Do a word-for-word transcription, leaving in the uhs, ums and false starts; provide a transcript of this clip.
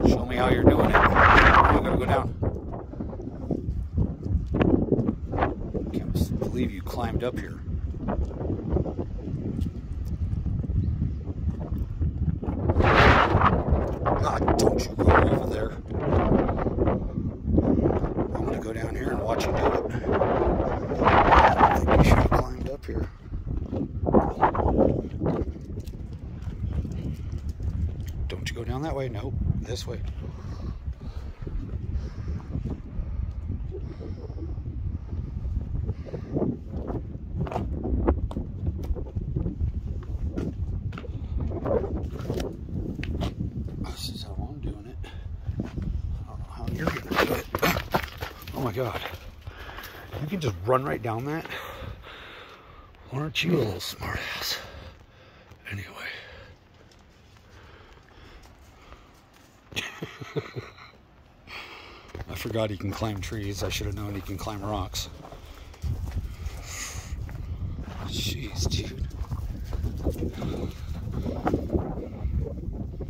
Show me how you're doing it. I'm gonna go down. Can't believe you climbed up here. God, don't you go over there. I'm gonna go down here and watch you do it. I don't think you should have climbed up here. Don't you go down that way? Nope, this way. This is how I'm doing it. I don't know how you're gonna do it. Oh my God. You can just run right down that. Aren't you a little smart ass? Anyway. I forgot he can climb trees. I should have known he can climb rocks. Jeez, dude.